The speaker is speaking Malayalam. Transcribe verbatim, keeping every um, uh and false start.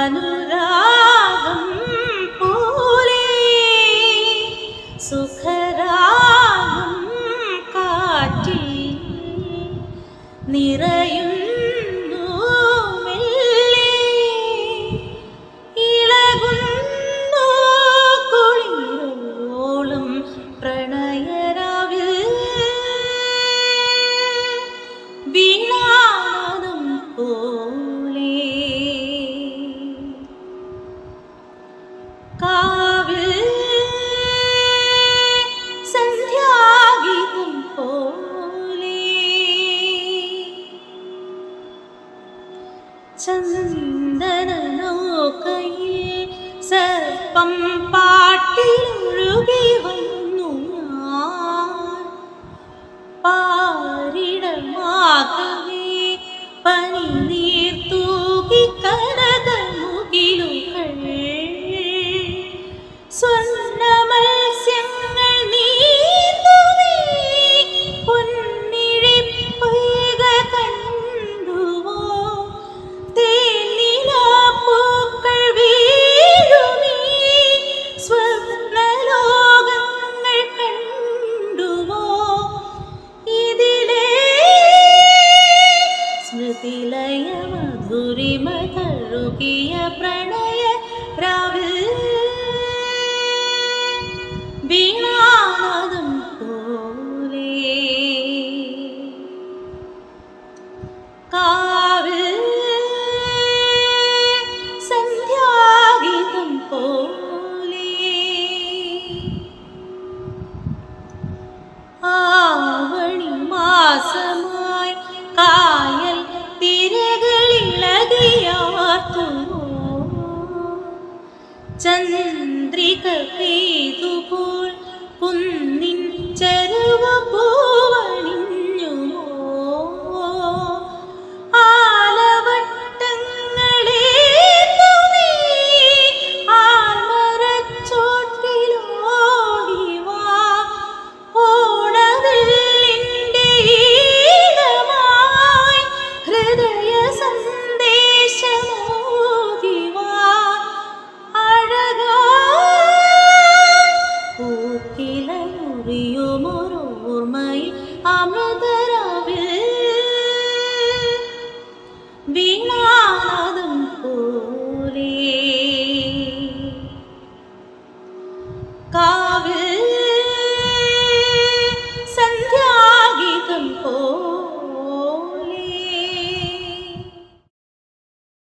അനുരാഗം പോലെ സുഖരാഗം കാറ്റിൽ നിറയുന്നു മെല്ലെ ഇളകുന്നു കുളിരോളം പ്രണയരാവിൽ വീണാനാദം പോലെ കാവിൽ സന്ധ്യാഗീതം പോലെ ചന്ദന നൗകയിൽ സർപ്പം പാട്ടിലൊഴുകി വന്നു ഞാൻ പാരിടമാകവേ പനിനീർ തൂകി കനകമുകിലുകൾ സ്വർണ്ണ മത്സ്യങ്ങൾ നീന്തുമേ പൊന്നിഴിപ്പൊയ്ക കണ്ടുവോ തേനിലാപ്പൂക്കൾ വീഴുമേ സ്വപ്നലോകങ്ങൾ കണ്ടുവോ ഇതിലേ സ്മൃതിലയ മധുരിമ തഴുകിയ പ്രണയ രാവിൽ വീണാനാദം പോലെ കാവിൽ സന്ധ്യാഗീതം പോലെ ആവണി മാസമായി കായൽ തിരകളിളകിയാർത്തുവോ ചന്ദ്രിക